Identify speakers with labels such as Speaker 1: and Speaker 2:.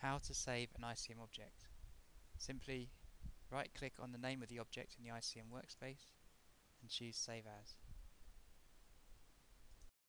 Speaker 1: How to save an ICM object. Simply right click on the name of the object in the ICM workspace and choose Save As.